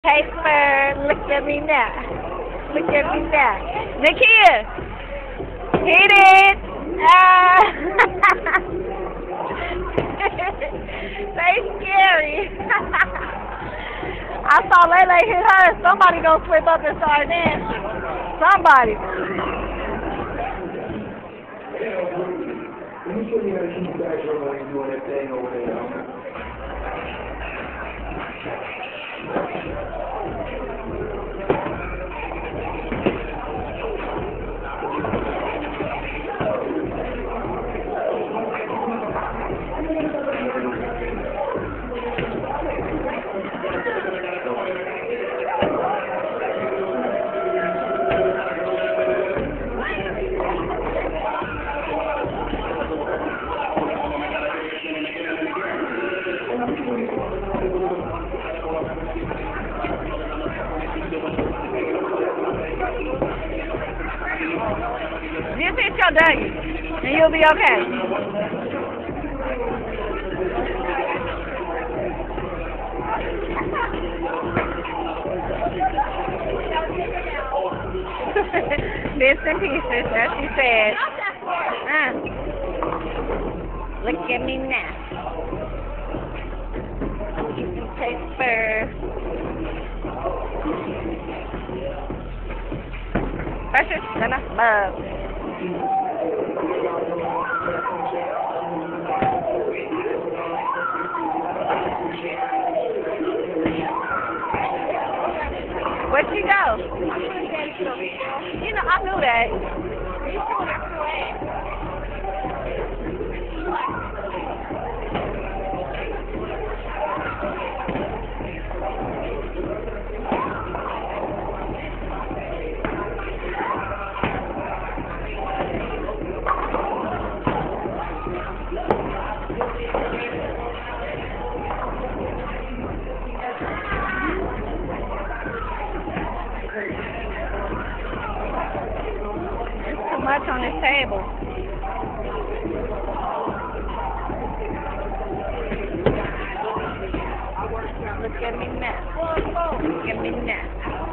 Hey, Spur, look at me now. Look at me now. Nakia, hit it. They scary. I saw Lele hit her. Somebody gonna flip up and start dancing. Somebody. Let me show you how to keep you guys from doing that thing over there. Just hit your W, and you'll be okay. Bits and pieces, as she said. Look at me now. Take Spur. Precious gonna love. Where'd she go? You know, I knew that. There's too much on this table.